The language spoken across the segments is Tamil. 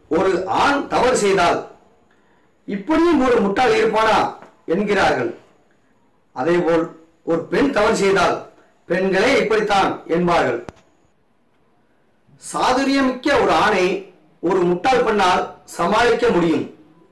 ஒரு ஆண் தவறு செய்தால் இப்படியும் ஒரு முட்டாள் இருப்பானா என்கிறார்கள். அதேபோல் ஒரு பெண் தவறு செய்தால் பெண்களே இப்படித்தான் என்பார்கள். சாதுரியமிக்க ஒரு ஆணை ஒரு முட்டாள் பெண்ணால் சமாளிக்க முடியும்.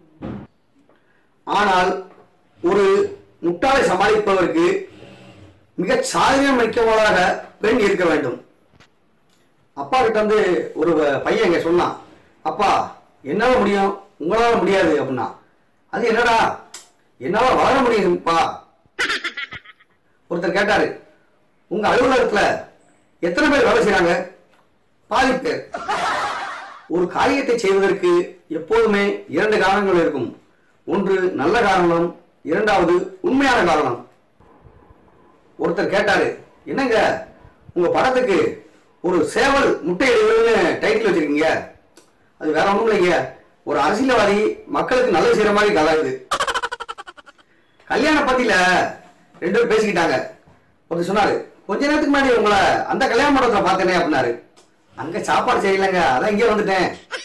ஆனால் ஒரு முட்டாளை சமாளிப்பதற்கு மிக சாதுரியம் மிக்கவளாக பெண் இருக்க வேண்டும். அப்பா கிட்ட வந்து ஒரு பையன் இங்க சொன்னான், அப்பா என்னால முடியும் உங்களால முடியாது அப்படின்னா. அது என்னடா, என்னால வளர முடியும்ப்பா. ஒருத்தர் கேட்டாரு, உங்க அலுவலகத்துல எத்தனை பேர் வேலை செய்யறாங்க? பாதி பேர். ஒரு காரியத்தை செய்வதற்கு எப்போதுமே 2 காரணங்கள் இருக்கும். ஒன்று நல்ல காரணம், இரண்டாவது உண்மையான காரணம். ஒருத்தர் கேட்டாரு, என்னங்க உங்க படத்துக்கு ஒரு சேவல் முட்டை இடுவதுன்னு டைட்டில் வச்சிருக்கீங்க, அது வேற ஒன்றும் இல்லைங்க, ஒரு அரசியல்வாதி மக்களுக்கு நல்லது செய்யற மாதிரி கதை இது. கல்யாண பத்தியில 2 பேர் பேசிக்கிட்டாங்க. ஒருத்தர் சொன்னாரு, கொஞ்ச நேரத்துக்கு முன்னாடி உங்களை அந்த கல்யாண மண்டபத்தில் பார்த்தேனே அப்படின்னாரு. அங்க சாப்பாடு செய்யலைங்க, அதான் இங்கே வந்துட்டேன்.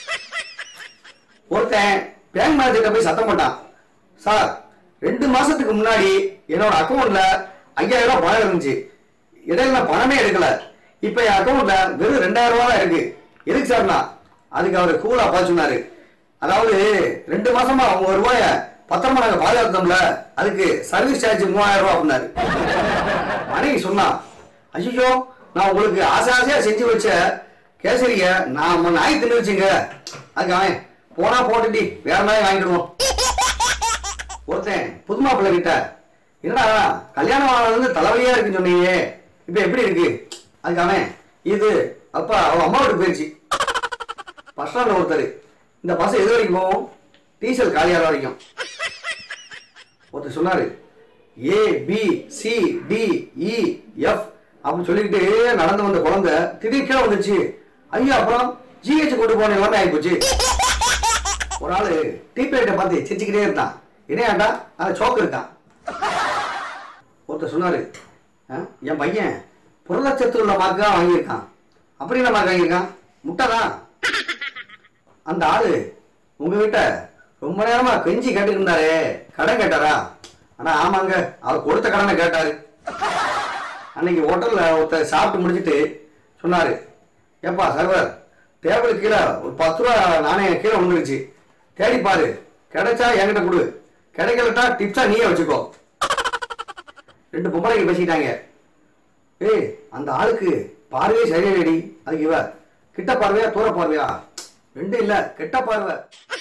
ஒருத்தன் பேங்க் மேனேஜர்கிட்ட போய் சத்தம் போட்டான், சார் 2 மாசத்துக்கு முன்னாடி என்னோட அக்கௌண்ட்ல 5000 ரூபாய் பணம் இருந்துச்சு, இடையில நான் பணமே எடுக்கல, இப்ப என் அக்கௌண்ட்ல வெறும் 2000 ரூபாய் இருக்கு, எதுக்கு சார்னா? அதுக்கு அவரு கூலா பார்த்து சொன்னாரு, அதாவது 2 மாசமா அவங்க 1 ரூபாய பத்திரமா நாங்க பாதுகாத்தோம்ல, அதுக்கு சர்வீஸ் சார்ஜ் 3000 ரூபாய் அப்படின்னாரு. மனைவி சொன்னா, ஐயோ நான் உங்களுக்கு ஆசையா செஞ்சு வச்ச கேசரிய நான் நாய் தின்னு வச்சுங்க, அதுக்கு அவன் போனா போட்டுட்டி வேற நாய் வாங்கிடுவோம். ஒருத்தன் புதுமா பிள்ளை கிட்ட, என்னடா கல்யாணம் ஆனது தலைவலியா இருக்குன்னு சொன்னீங்க, இப்ப எப்படி இருக்கு? அதுக்கு அவன், இது அப்பா அவன் அம்மா வீட்டுக்கு போயிடுச்சு. பஸ் ஸ்டாண்ட்ல ஒருத்தர், இந்த பஸ் எது வரைக்கும் போகும்? டீசல் காலியாகிற வரைக்கும். ஒருத்தர் சொன்னாரு, A B C D E F அப்படின்னு சொல்லிக்கிட்டு நடந்து வந்த குழந்தை திடீர் கீழே வந்துச்சு, ஐயா அப்புறம் ஜிஹெச் கொண்டு போன எல்லாமே ஆகி போச்சு. ஒரு ஆளு டீப்லைட்டை பார்த்து சிரிச்சுக்கிட்டே இருந்தான், என்னையாண்டா அந்த சோக்கு இருக்கான். ஒருத்தர் சொன்னாரு, என் பையன் புரதச்சத்து உள்ள மார்க்கு தான் வாங்கியிருக்கான். அப்படி என்ன மார்க் வாங்கியிருக்கான்? முட்டைதான். அந்த ஆளு உங்ககிட்ட ரொம்ப நேரமா கெஞ்சி கேட்டுட்டு இருந்தாரு, கடன் கேட்டாரா? ஆனா ஆமாங்க, அவர் கொடுத்த கடனை கேட்டாரு. அன்னைக்கு ஹோட்டல்ல ஒருத்தர் சாப்பிட்டு முடிச்சுட்டு சொன்னாரு, ஏப்பா சர்வர், டேபிள் கீழே ஒரு 10 ரூபா நாணயம் கீழே விழுந்துருச்சு, தேடி பாரு, கிடைச்சா என்கிட்ட கொடு, கிடைக்கலட்டா டிப்ஸா நீயே வச்சுக்கோ. 2 பொம்பளைங்க பேசிக்கிட்டாங்க. ஏய் அந்த ஆளுக்கு பார்வையே சரியாடி, அதுக்கு இவ கிட்ட பார்வையா தூர பார்வையா? 2 இல்ல கெட்ட பார்வை.